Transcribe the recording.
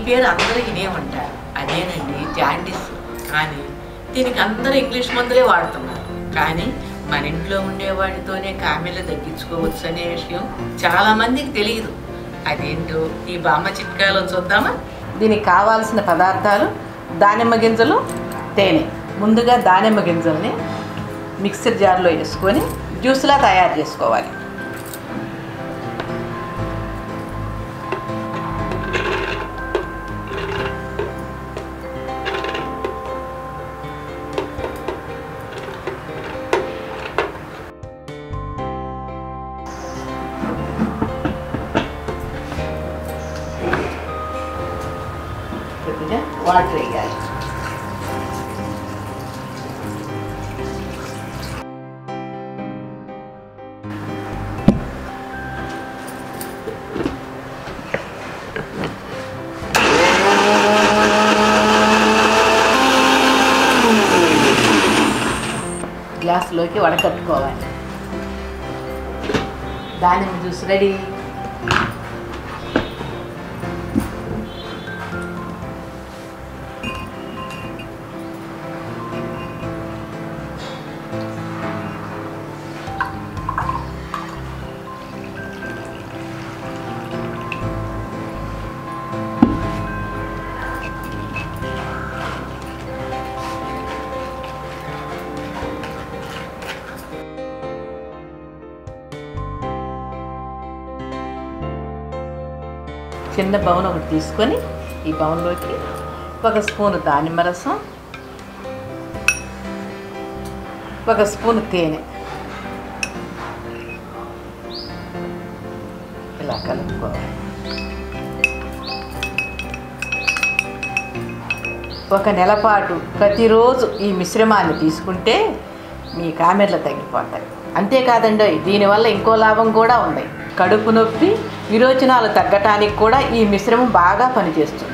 పేరు అందరూ వినే ఉంటారు, అదేనండి జాండీస్. కానీ దీనికి అందరూ ఇంగ్లీష్ మందులే వాడుతున్నారు. కానీ మన ఇంట్లో ఉండే వాటితోనే కామెర్లు తగ్గించుకోవచ్చు అనే విషయం చాలామందికి తెలియదు. అదేంటో ఈ బామ్మ చిట్కాలో చూద్దామా? దీనికి కావాల్సిన పదార్థాలు దానిమ్మ గింజలు, తేనె. ముందుగా దానిమ్మ గింజల్ని మిక్సర్ జార్లో వేసుకొని జ్యూస్లా తయారు చేసుకోవాలి. వాటర్ వేయాలి. గ్లాసులోకి వడకట్టుకోవాలి. దానిమ్మ జ్యూస్ రెడీ. చిన్న బౌన్ ఒకటి తీసుకొని ఈ బౌన్లోకి 1 స్పూను దానిమ్మ రసం, 1 స్పూను తేనె ఇలా కలుపుకోవాలి. 1 నెల పాటు ప్రతిరోజు ఈ మిశ్రమాన్ని తీసుకుంటే మీ కామెర్లు తగ్గిపోతాయి. అంతేకాదండి, దీనివల్ల ఇంకో లాభం కూడా ఉంది. కడుపు నొప్పి, విరోచనాలు తగ్గటానికి కూడా ఈ మిశ్రమం బాగా పనిచేస్తుంది.